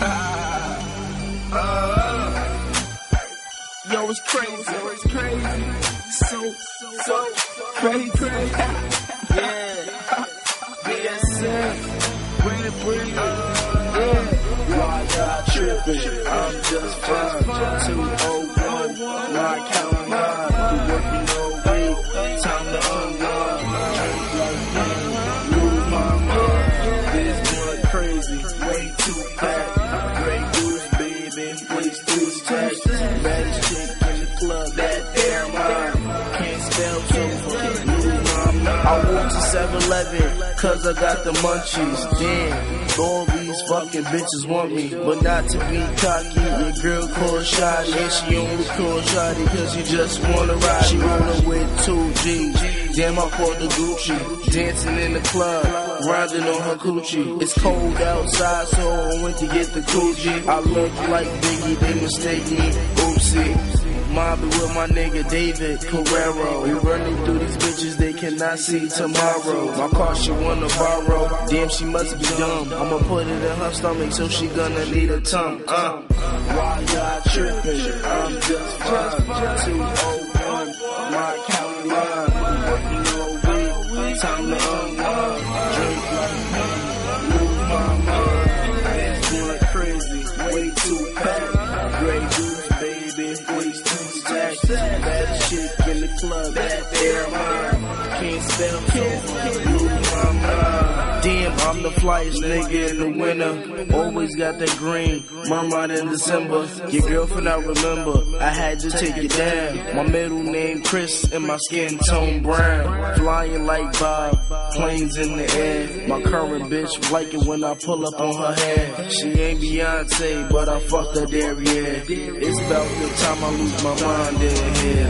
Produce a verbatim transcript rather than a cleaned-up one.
Yo, it's crazy, yo, it's crazy. So, so, crazy, crazy. Yeah. B S F, bring it, bring it. Yeah. Why y'all tripping? I'm just fine. two oh one, my count line. We working all week, time to unwind. Drink like me, lose my mind. This one crazy, way too packed. Grey Goose, baby, waist three stacks. Baddest chick in the club, that air mine. Can't spell so lose my mind. I walk to seven eleven, cause I got the munchies. Damn, all these fucking bitches want me, but not to be cocky. Your girl called Shotty, and she only called Shotty cause you just wanna ride. She rollin' with two G's. Damn, I caught the Gucci, dancing in the club, grinding on her coochie. It's cold outside, so I went to get the coochie. I look like Biggie, they mistake me, oopsie. Mobbing with my nigga David Carrero. We running through these bitches they cannot see tomorrow. My car she wanna borrow. Damn, she must be dumb. I'ma put it in her stomach so she gonna need a tongue. Uh. Why y'all tripping? I'm just fine. two oh one, my county line. We working all week, time to unwind. Drink like me, lose my mind. It's going crazy, way too packed. Grey Goose, baby, waist too stacked. Baddest chick in the club, that air mine. Can't spell so lose my mind. Damn, I'm the flyest nigga in the winter. Always got that green, Mermaid in December. Your girlfriend I remember, I had to take it down. My middle name Chris and my skin tone brown. Flying like Bob, planes in the air. My current bitch like it when I pull up on her head. She ain't Beyonce, but I fucked her derriere. It's about the time I lose my mind in here.